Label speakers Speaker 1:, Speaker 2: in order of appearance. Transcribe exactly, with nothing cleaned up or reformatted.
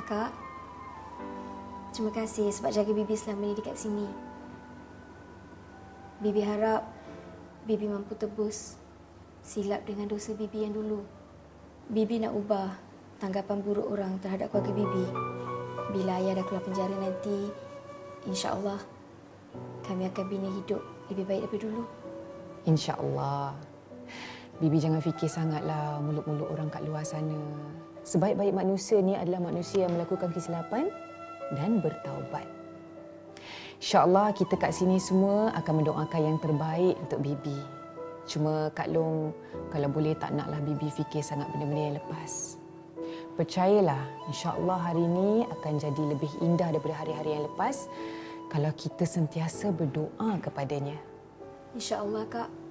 Speaker 1: Kak. Terima kasih sebab jaga Bibi selama ni dekat sini. Bibi harap Bibi mampu tebus silap dengan dosa Bibi yang dulu. Bibi nak ubah tanggapan buruk orang terhadap keluarga Bibi. Bila ayah dah keluar penjara nanti, insya-Allah kami akan bina hidup lebih baik daripada dulu.
Speaker 2: InsyaAllah. Bibi jangan fikir sangatlah mulut-mulut orang kat luar sana. Sebaik-baik manusia ni adalah manusia yang melakukan kesilapan dan bertaubat. InsyaAllah kita kat sini semua akan mendoakan yang terbaik untuk Bibi. Cuma Kak Long, kalau boleh tak naklah Bibi fikir sangat benda-benda yang lepas. Percayalah, insyaAllah hari ini akan jadi lebih indah daripada hari-hari yang lepas kalau kita sentiasa berdoa kepadanya.
Speaker 1: InsyaAllah, Kak.